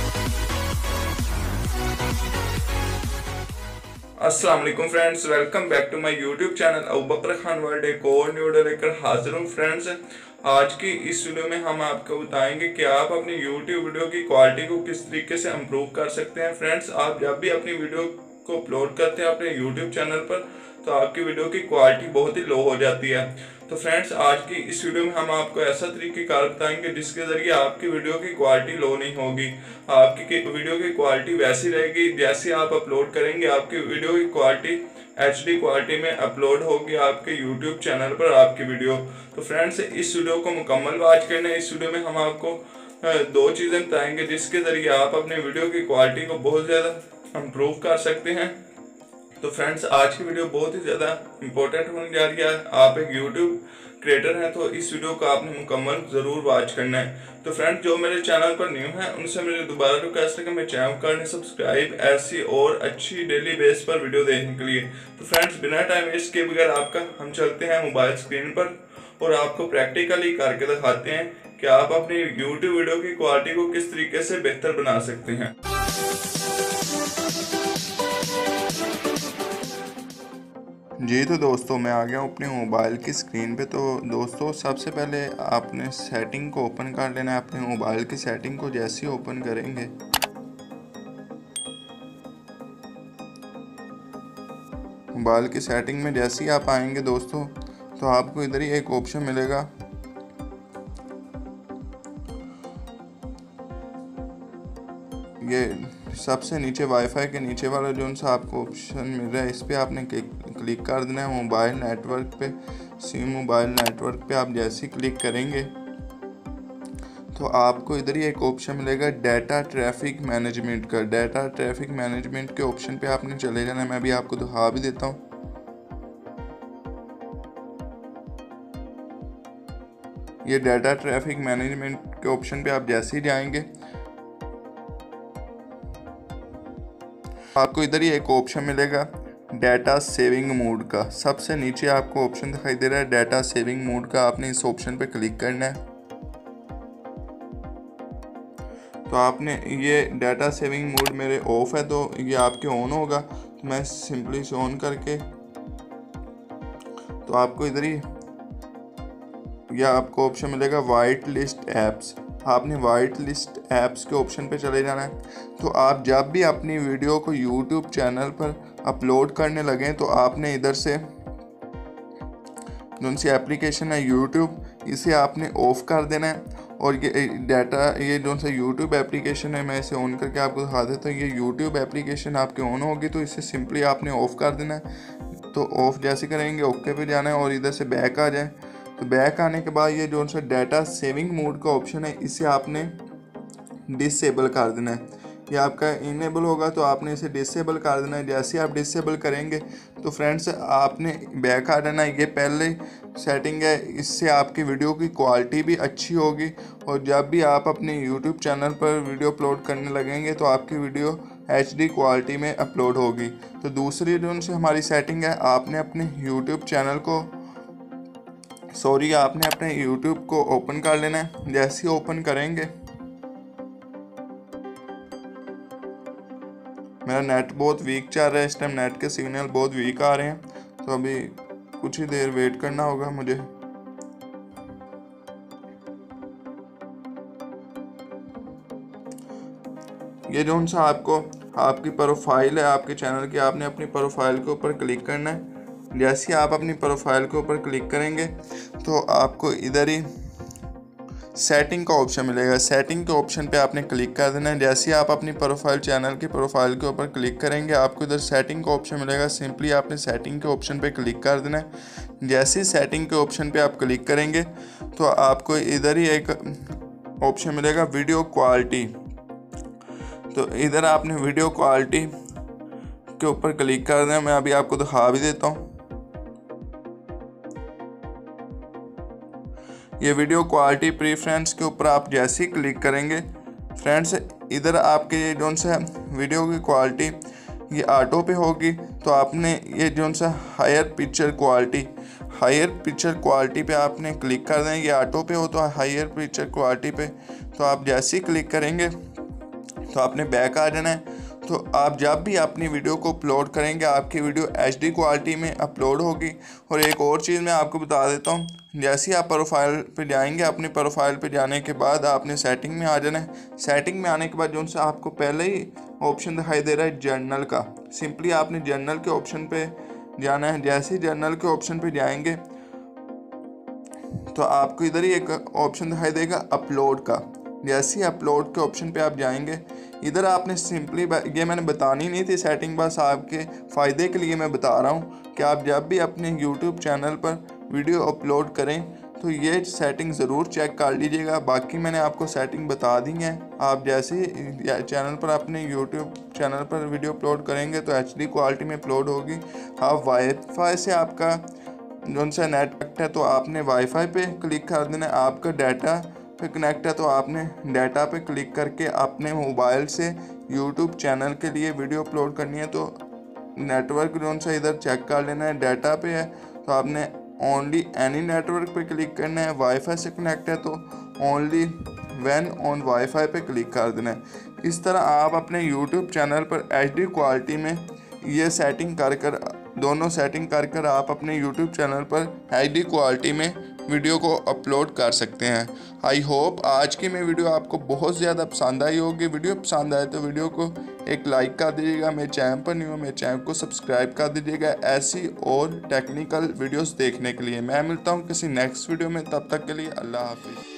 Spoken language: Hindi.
अस्सलाम वालेकुम friends, welcome back to my YouTube channel Abubakar Khan world. एक और न्यू वीडियो लेकर हाजिर हूँ फ्रेंड्स। आज की इस वीडियो में हम आपको बताएंगे कि आप अपनी यूट्यूब वीडियो की क्वालिटी को किस तरीके से इम्प्रूव कर सकते हैं। फ्रेंड्स, आप जब भी अपनी वीडियो को अपलोड करते हैं अपने यूट्यूब चैनल पर तो आपकी वीडियो की क्वालिटी बहुत ही लो हो जाती है। तो फ्रेंड्स, आज की इस वीडियो में हम आपको ऐसा तरीक़ेकार बताएंगे जिसके ज़रिए आपकी वीडियो की क्वालिटी लो नहीं होगी। आपकी वीडियो की क्वालिटी वैसी रहेगी जैसे आप अपलोड करेंगे। आपकी वीडियो की क्वालिटी HD क्वालिटी में अपलोड होगी आपके यूट्यूब चैनल पर आपकी वीडियो। तो फ्रेंड्स, इस वीडियो को मुकम्मल वॉच करना है। इस वीडियो में हम आपको दो चीज़ें बताएंगे जिसके ज़रिए आप अपने वीडियो की क्वालिटी को बहुत ज़्यादा इम्प्रूव कर सकते हैं। तो फ्रेंड्स, आज की वीडियो बहुत ही ज़्यादा इंपॉर्टेंट होने जा रही है। आप एक यूट्यूब क्रिएटर हैं तो इस वीडियो को आपने मुकम्मल ज़रूर वॉच करना है। तो फ्रेंड्स, जो मेरे चैनल पर न्यू है उनसे मेरी दोबारा रिक्वेस्ट है कि मेरे चैनल कर लें सब्सक्राइब ऐसी और अच्छी डेली बेस पर वीडियो देखने के लिए। तो फ्रेंड्स, बिना टाइम वेस्ट किए बगैर आपका हम चलते हैं मोबाइल स्क्रीन पर और आपको प्रैक्टिकली करके दिखाते हैं कि आप अपनी यूट्यूब वीडियो की क्वालिटी को किस तरीके से बेहतर बना सकते हैं। जी तो दोस्तों, मैं आ गया हूँ अपने मोबाइल की स्क्रीन पे। तो दोस्तों, सबसे पहले आपने सेटिंग को ओपन कर लेना है। अपने मोबाइल की सेटिंग को जैसे ही ओपन करेंगे मोबाइल की सेटिंग में जैसे ही आप आएंगे दोस्तों तो आपको इधर ही एक ऑप्शन मिलेगा, ये सबसे नीचे वाईफाई के नीचे वाला जो सा आपको ऑप्शन मिल रहा है, इस पर आपने क्लिक कर देना है। मोबाइल नेटवर्क पे, सिम मोबाइल नेटवर्क पे आप जैसे ही क्लिक करेंगे तो आपको इधर ही एक ऑप्शन मिलेगा डाटा ट्रैफिक मैनेजमेंट का। डाटा ट्रैफिक मैनेजमेंट के ऑप्शन पे आपने चले जाना है। मैं अभी आपको दिखा भी देता हूँ। ये डाटा ट्रैफिक मैनेजमेंट के ऑप्शन पे आप जैसे ही जाएंगे आपको इधर ही एक ऑप्शन मिलेगा डाटा सेविंग मोड का। सबसे नीचे आपको ऑप्शन दिखाई दे रहा है डाटा सेविंग मोड का। आपने इस ऑप्शन पे क्लिक करना है। तो आपने ये डाटा सेविंग मोड मेरे ऑफ है तो ये आपके ऑन होगा। तो मैं सिंपली से ऑन करके तो आपको इधर ही या आपको ऑप्शन मिलेगा वाइट लिस्ट ऐप्स। आपने वाइट लिस्ट ऐप्स के ऑप्शन पे चले जाना है। तो आप जब भी अपनी वीडियो को यूट्यूब चैनल पर अपलोड करने लगें तो आपने इधर से जो सी एप्लीकेशन है यूट्यूब, इसे आपने ऑफ कर देना है। और ये डाटा, ये जो सा यूट्यूब एप्लीकेशन है, मैं इसे ऑन करके आपको दिखा देता हूँ। ये यूट्यूब एप्लीकेशन आपके ऑन होगी तो इसे सिंपली आपने ऑफ कर देना है। तो ऑफ जैसे करेंगे ओके पे जाना है और इधर से बैक आ जाए। तो बैक आने के बाद ये जो सा डाटा सेविंग मोड का ऑप्शन है इसे आपने डिसेबल कर देना है। ये आपका इनेबल होगा तो आपने इसे डिसेबल कर देना है। जैसे आप डिसेबल करेंगे तो फ्रेंड्स आपने बैक आ जाना है। ये पहले सेटिंग है, इससे आपकी वीडियो की क्वालिटी भी अच्छी होगी और जब भी आप अपने यूट्यूब चैनल पर वीडियो अपलोड करने लगेंगे तो आपकी वीडियो HD क्वालिटी में अपलोड होगी। तो दूसरी जो से हमारी सेटिंग है, आपने अपने यूट्यूब चैनल को आपने अपने यूट्यूब को ओपन कर लेना है। जैसे ही ओपन करेंगे, मेरा नेट बहुत वीक चल रहा है इस टाइम, नेट के सिग्नल बहुत वीक आ रहे हैं। तो अभी कुछ ही देर वेट करना होगा मुझे। ये जो सा आपको आपकी प्रोफाइल है आपके चैनल की, आपने अपनी प्रोफाइल के ऊपर क्लिक करना है। जैसे ही आप अपनी प्रोफाइल के ऊपर क्लिक करेंगे तो आपको इधर ही सेटिंग का ऑप्शन मिलेगा। सेटिंग के ऑप्शन पे आपने क्लिक कर देना है। जैसे ही आप अपनी प्रोफाइल चैनल की प्रोफाइल के ऊपर क्लिक करेंगे आपको इधर सेटिंग का ऑप्शन मिलेगा। सिंपली आपने सेटिंग के ऑप्शन पे क्लिक कर देना है। जैसे ही सेटिंग के ऑप्शन पे आप क्लिक करेंगे तो आपको इधर ही एक ऑप्शन मिलेगा वीडियो क्वालिटी। तो इधर आपने वीडियो क्वालिटी के ऊपर क्लिक कर देना। मैं अभी आपको दिखा भी देता हूँ। ये वीडियो क्वालिटी प्रीफ्रेंस के ऊपर आप जैसे ही क्लिक करेंगे फ्रेंड्स, इधर आपके ये जो सा वीडियो की क्वालिटी ये ऑटो पे होगी। तो आपने ये जो सा हायर पिक्चर क्वालिटी पे आपने क्लिक कर दें। ये ऑटो पे हो तो हायर पिक्चर क्वालिटी पे तो आप जैसे ही क्लिक करेंगे तो आपने बैक आ जाना है। तो आप जब भी अपनी वीडियो को अपलोड करेंगे आपकी वीडियो HD क्वालिटी में अपलोड होगी। और एक और चीज़ मैं आपको बता देता हूँ, जैसे ही आप प्रोफाइल पे जाएंगे, अपनी प्रोफाइल पे जाने के बाद आपने सेटिंग में आ जाना है। सेटिंग में आने के बाद जो उनसे आपको पहले ही ऑप्शन दिखाई दे रहा है जर्नल का, सिंपली आपने जर्नल के ऑप्शन पे जाना है। जैसे ही जर्नल के ऑप्शन पे जाएंगे तो आपको इधर ही एक ऑप्शन दिखाई देगा अपलोड का। जैसे ही अपलोड के ऑप्शन पे आप जाएंगे, इधर आपने सिंपली, ये मैंने बतानी नहीं थी सेटिंग, बस आपके फ़ायदे के लिए मैं बता रहा हूँ कि आप जब भी अपने यूट्यूब चैनल पर वीडियो अपलोड करें तो ये सेटिंग ज़रूर चेक कर लीजिएगा। बाकी मैंने आपको सेटिंग बता दी है। आप जैसे ही चैनल पर अपने यूट्यूब चैनल पर वीडियो अपलोड करेंगे तो HD क्वालिटी में अपलोड होगी। आप वाईफाई से आपका जो सा नेट है तो आपने वाईफाई पे क्लिक कर देना है। आपका डाटा पे कनेक्ट है तो आपने डाटा पे क्लिक करके अपने मोबाइल से यूट्यूब चैनल के लिए वीडियो अपलोड करनी है तो नेटवर्क जो सा इधर चेक कर लेना है। डाटा पे है तो आपने ओनली एनी नेटवर्क पे क्लिक करना है। वाईफाई से कनेक्ट है तो ओनली व्हेन ऑन वाईफाई पे क्लिक कर देना है। इस तरह आप अपने यूट्यूब चैनल पर HD क्वालिटी में ये सेटिंग कर दोनों सेटिंग कर आप अपने यूट्यूब चैनल पर HD क्वालिटी में वीडियो को अपलोड कर सकते हैं। आई होप आज की मैं वीडियो आपको बहुत ज़्यादा पसंद आई होगी। वीडियो पसंद आए तो वीडियो को एक लाइक कर दीजिएगा। मेरे चैनल पर नहीं हो मेरे चैनल को सब्सक्राइब कर दीजिएगा ऐसी और टेक्निकल वीडियोस देखने के लिए। मैं मिलता हूँ किसी नेक्स्ट वीडियो में, तब तक के लिए अल्लाह हाफिज़।